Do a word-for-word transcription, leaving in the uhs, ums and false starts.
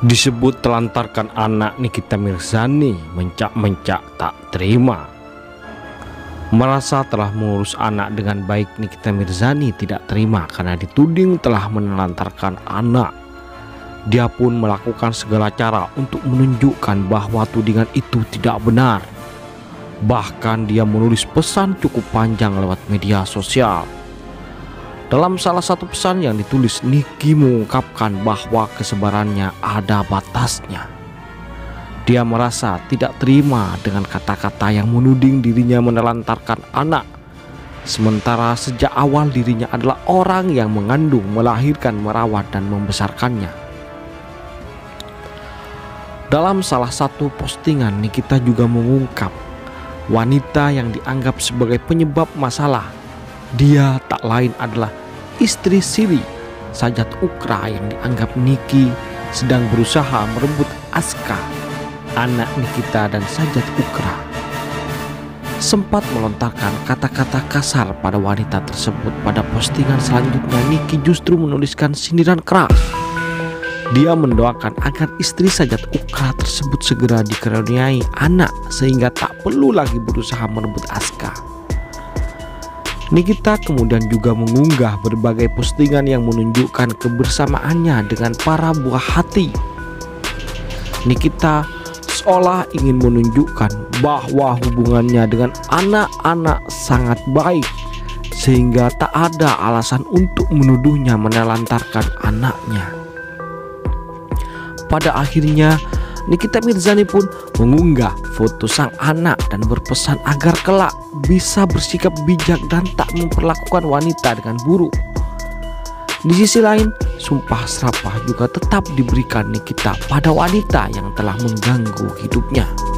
Disebut telantarkan anak, Nikita Mirzani mencak-mencak tak terima. Merasa telah mengurus anak dengan baik, Nikita Mirzani tidak terima karena dituding telah menelantarkan anak. Dia pun melakukan segala cara untuk menunjukkan bahwa tudingan itu tidak benar. Bahkan dia menulis pesan cukup panjang lewat media sosial. Dalam salah satu pesan yang ditulis, Niki mengungkapkan bahwa kesabarannya ada batasnya. Dia merasa tidak terima dengan kata-kata yang menuding dirinya menelantarkan anak. Sementara sejak awal dirinya adalah orang yang mengandung, melahirkan, merawat, dan membesarkannya. Dalam salah satu postingan, Nikita juga mengungkap wanita yang dianggap sebagai penyebab masalah. Dia tak lain adalah istri Siri, Sajat Ukra, yang dianggap Niki sedang berusaha merebut Aska, anak Nikita dan Sajat Ukra. Sempat melontarkan kata-kata kasar pada wanita tersebut. Pada postingan selanjutnya, Niki justru menuliskan sindiran keras. Dia mendoakan agar istri Sajat Ukra tersebut segera dikaruniai anak sehingga tak perlu lagi berusaha merebut Aska. Nikita kemudian juga mengunggah berbagai postingan yang menunjukkan kebersamaannya dengan para buah hati. Nikita seolah ingin menunjukkan bahwa hubungannya dengan anak-anak sangat baik, sehingga tak ada alasan untuk menuduhnya menelantarkan anaknya. Pada akhirnya, Nikita Mirzani pun mengunggah foto sang anak dan berpesan agar kelak bisa bersikap bijak dan tak memperlakukan wanita dengan buruk. Di sisi lain, sumpah serapah juga tetap diberikan Nikita pada wanita yang telah mengganggu hidupnya.